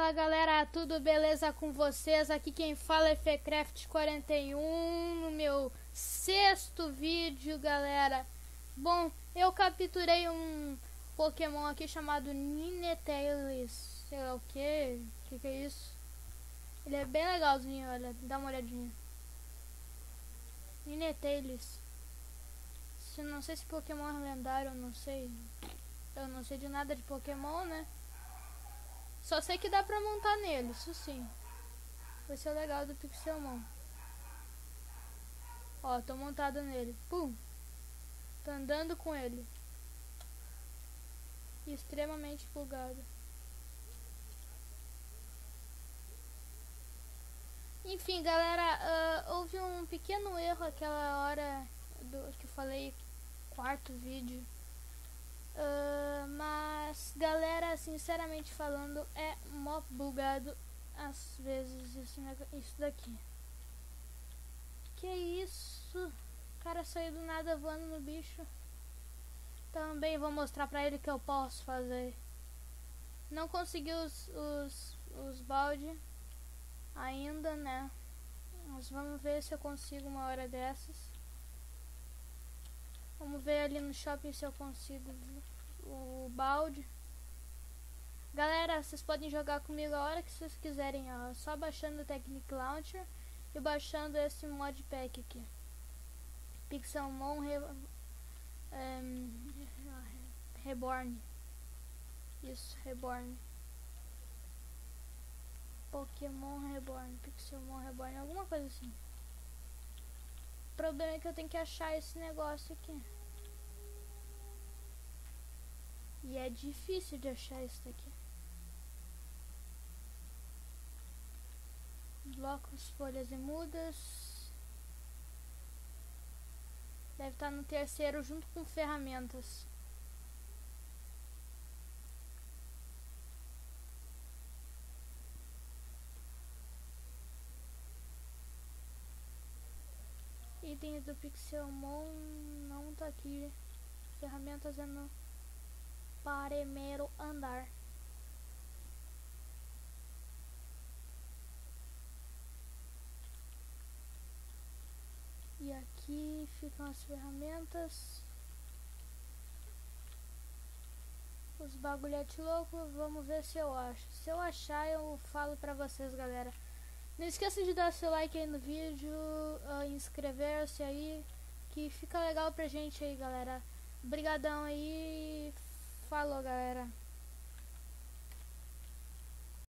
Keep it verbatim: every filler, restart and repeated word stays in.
Fala galera, tudo beleza com vocês? Aqui quem fala é Fecraft quarenta e um no meu sexto vídeo, galera. Bom, eu capturei um Pokémon aqui chamado Ninetales, sei lá o que, o que que é isso? Ele é bem legalzinho, olha, dá uma olhadinha. Ninetales. Se não sei se Pokémon é lendário, eu não sei. Eu não sei de nada de Pokémon, né? Só sei que dá pra montar nele, isso sim. Vai ser o legal do Pixelmon. Ó, tô montado nele. Pum! Tô andando com ele. Extremamente bugado. Enfim, galera, uh, houve um pequeno erro aquela hora do que eu falei, quarto vídeo. Uh, mas, galera, sinceramente falando, é mó bugado às vezes isso, isso daqui. Que isso? O cara saiu do nada voando no bicho. Também vou mostrar pra ele que eu posso fazer. Não consegui os, os, os balde ainda, né? Mas vamos ver se eu consigo uma hora dessas. Vamos ver ali no shopping se eu consigo o balde. Galera, vocês podem jogar comigo a hora que vocês quiserem, ó. Só baixando o Technic Launcher e baixando esse modpack aqui. Pixelmon Re um, Reborn. Isso, Reborn. Pokémon Reborn, Pixelmon Reborn, alguma coisa assim. O problema é que eu tenho que achar esse negócio aqui. E é difícil de achar isso daqui. Blocos, folhas e mudas. Deve estar no terceiro junto com ferramentas. Itens do Pixelmon não tá aqui. Ferramentas é no primeiro andar. E aqui ficam as ferramentas. Os bagulhetes loucos, vamos ver se eu acho. Se eu achar, eu falo pra vocês, galera. Não esqueça de dar seu like aí no vídeo, uh, inscrever-se aí, que fica legal pra gente aí, galera. Obrigadão aí, falou, galera.